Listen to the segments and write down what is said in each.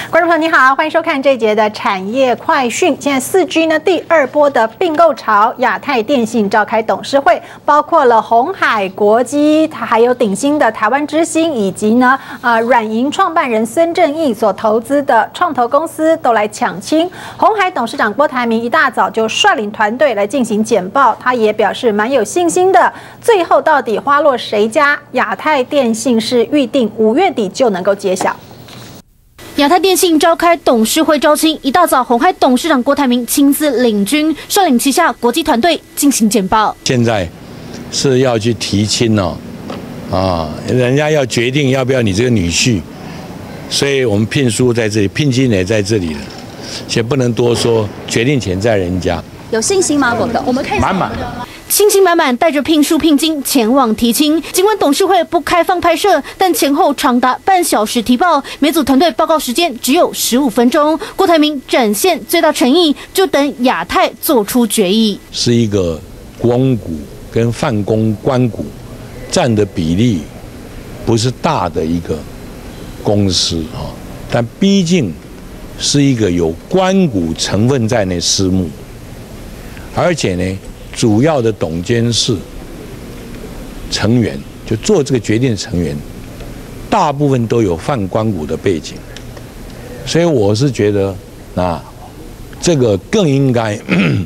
观众朋友你好，欢迎收看这一节的产业快讯。现在4G 呢第二波的并购潮，亚太电信召开董事会，包括了鸿海国际，还有鼎新的台湾之星，以及呢软银创办人孙正义所投资的创投公司都来抢亲。鸿海董事长郭台铭一大早就率领团队来进行简报，他也表示蛮有信心的。最后到底花落谁家？亚太电信是预定5月底就能够揭晓。 亚太电信召开董事会招亲，一大早，鸿海董事长郭台铭亲自领军，率领旗下国际团队进行简报。 现在是要去提亲哦，人家要决定要不要你这个女婿，所以我们聘书在这里，聘金也在这里了，且不能多说，决定权在人家。 有信心吗，国哥？我们看满满。 信心满满，带着聘书聘金前往提亲。尽管董事会不开放拍摄，但前后长达半小时提报，每组团队报告时间只有15分钟。郭台铭展现最大诚意，就等亚太做出决议。 是一个公股跟泛公关股占的比例不是大的一个公司啊，但毕竟是一个有关股成分在内私募，而且呢。主要的董监事成员，就做这个决定的成员，大部分都有泛关股的背景，所以我是觉得，这个更应该，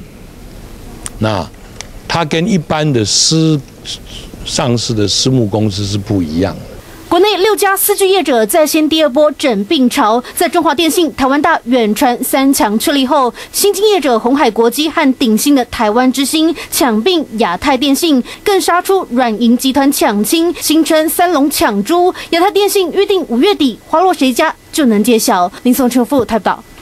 它跟一般的上市的私募公司是不一样的。 国内6家4G 业者再掀第二波整并潮，在中华电信、台湾大、远传3强确立后，新进业者鸿海国际和鼎新的台湾之星抢并亚太电信，更杀出软银集团抢亲，形成3龙抢珠。亚太电信预定5月底，花落谁家就能揭晓。林松秋副台报道。